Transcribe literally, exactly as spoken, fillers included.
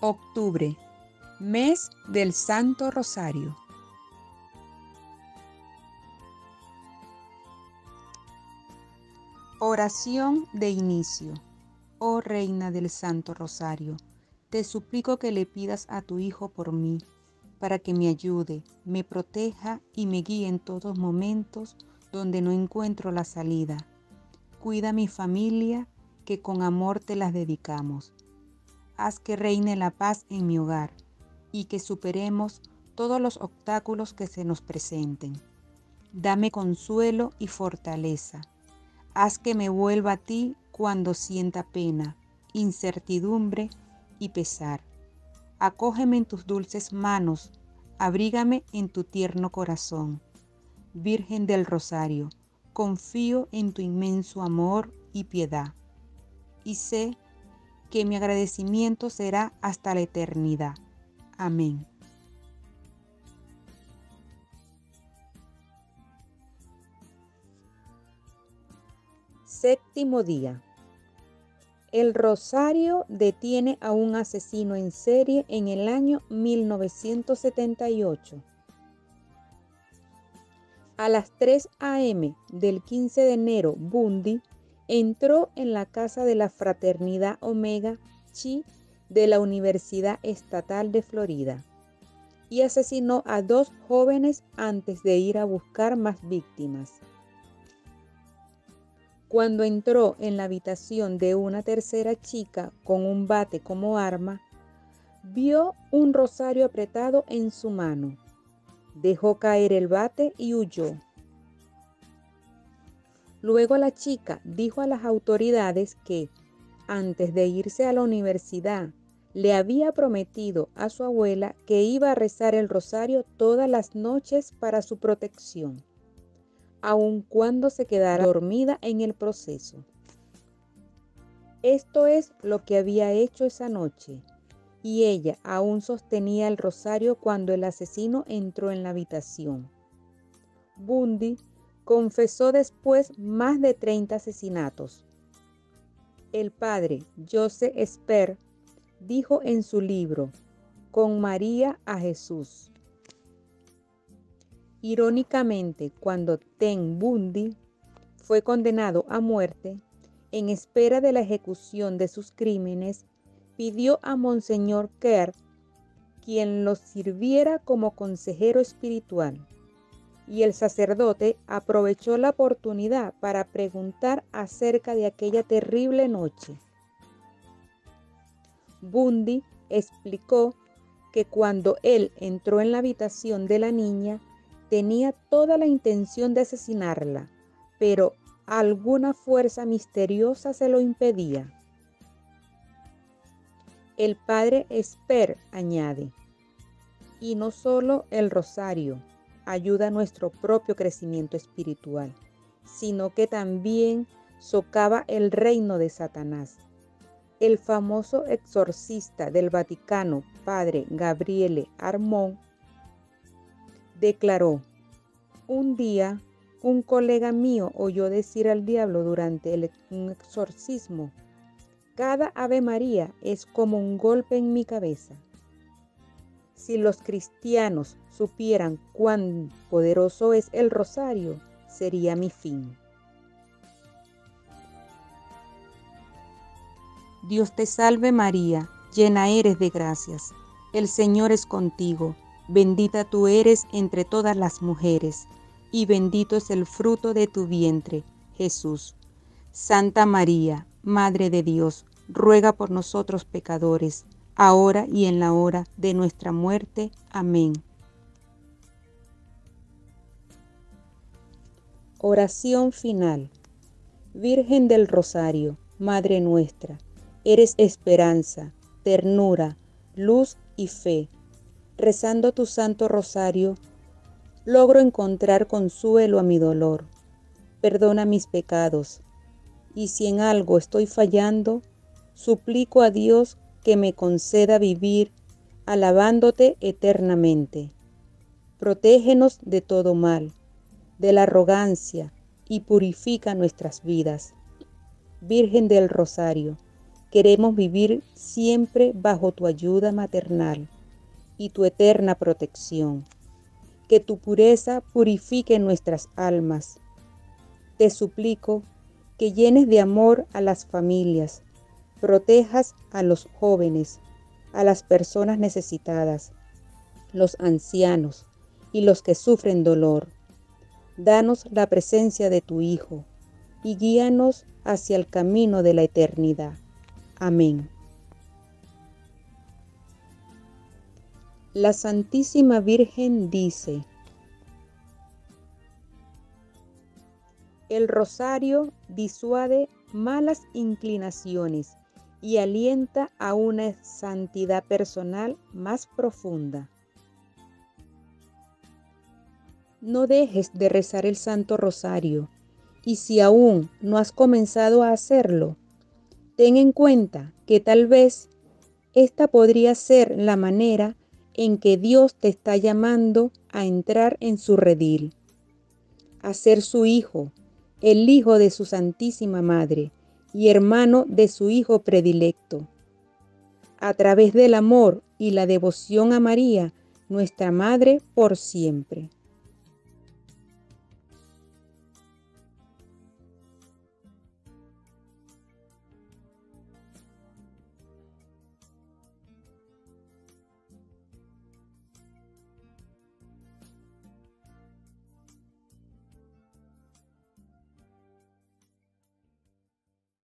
Octubre, mes del Santo Rosario. Oración de inicio. Oh Reina del Santo Rosario, te suplico que le pidas a tu Hijo por mí, para que me ayude, me proteja y me guíe en todos momentos donde no encuentro la salida. Cuida a mi familia, que con amor te las dedicamos. Haz que reine la paz en mi hogar y que superemos todos los obstáculos que se nos presenten. Dame consuelo y fortaleza. Haz que me vuelva a ti cuando sienta pena, incertidumbre y pesar. Acógeme en tus dulces manos, abrígame en tu tierno corazón. Virgen del Rosario, confío en tu inmenso amor y piedad, y sé que mi agradecimiento será hasta la eternidad. Amén. Séptimo día. El Rosario detiene a un asesino en serie en el año mil novecientos setenta y ocho. A las tres a eme del quince de enero, Bundy entró en la casa de la Fraternidad Omega Chi de la Universidad Estatal de Florida y asesinó a dos jóvenes antes de ir a buscar más víctimas. Cuando entró en la habitación de una tercera chica con un bate como arma, vio un rosario apretado en su mano. Dejó caer el bate y huyó. Luego la chica dijo a las autoridades que, antes de irse a la universidad, le había prometido a su abuela que iba a rezar el rosario todas las noches para su protección, aun cuando se quedara dormida en el proceso. Esto es lo que había hecho esa noche, y ella aún sostenía el rosario cuando el asesino entró en la habitación. Bundy confesó después más de treinta asesinatos. El padre Joseph Sper dijo en su libro Con María a Jesús. Irónicamente, cuando Ted Bundy fue condenado a muerte, en espera de la ejecución de sus crímenes, pidió a Monseñor Kerr quien lo sirviera como consejero espiritual, y el sacerdote aprovechó la oportunidad para preguntar acerca de aquella terrible noche. Bundy explicó que cuando él entró en la habitación de la niña, tenía toda la intención de asesinarla, pero alguna fuerza misteriosa se lo impedía. El padre Sper añade, y no solo el rosario ayuda a nuestro propio crecimiento espiritual, sino que también socava el reino de Satanás. El famoso exorcista del Vaticano, padre Gabriele Armon, declaró: un día un colega mío oyó decir al diablo durante el, un exorcismo: cada Ave María es como un golpe en mi cabeza. Si los cristianos supieran cuán poderoso es el rosario, sería mi fin. Dios te salve María, llena eres de gracias. El Señor es contigo, bendita tú eres entre todas las mujeres, y bendito es el fruto de tu vientre, Jesús. Santa María, Madre de Dios, ruega por nosotros pecadores, ahora y en la hora de nuestra muerte. Amén. Oración final. Virgen del Rosario, Madre nuestra, eres esperanza, ternura, luz y fe. Rezando tu Santo Rosario, logro encontrar consuelo a mi dolor. Perdona mis pecados, y si en algo estoy fallando, suplico a Dios que me conceda vivir alabándote eternamente. Protégenos de todo mal, de la arrogancia, y purifica nuestras vidas. Virgen del Rosario, queremos vivir siempre bajo tu ayuda maternal y tu eterna protección. Que tu pureza purifique nuestras almas. Te suplico que llenes de amor a las familias, protejas a los jóvenes, a las personas necesitadas, los ancianos y los que sufren dolor. Danos la presencia de tu Hijo y guíanos hacia el camino de la eternidad. Amén. La Santísima Virgen dice: el rosario disuade malas inclinaciones y alienta a una santidad personal más profunda. No dejes de rezar el Santo Rosario, y si aún no has comenzado a hacerlo, ten en cuenta que tal vez esta podría ser la manera en que Dios te está llamando a entrar en su redil, a ser su hijo, el hijo de su Santísima Madre y hermano de su Hijo predilecto. A través del amor y la devoción a María, nuestra Madre por siempre.